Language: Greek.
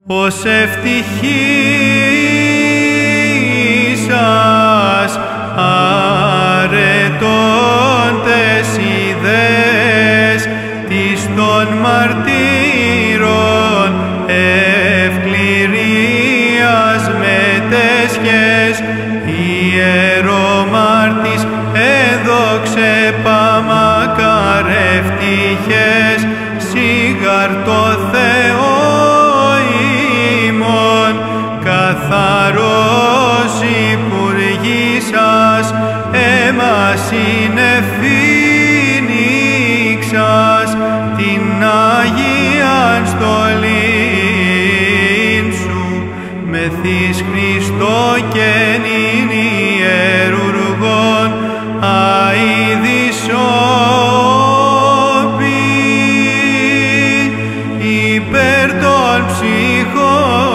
ως ευτυχήσας αρετώντες ιδέες της των μαρτύρων ευκληρίας μετέσχες ιερομάρτης έδοξε παμακαρευτυχές σίγαρ το Θεό ημών καθαρός υπουργήσας έμας συνεφήνιξας την Αγίαν στολήν σου μεθύς Χριστό και νυν ιερουργών αηδησόπη υπέρ των ψυχών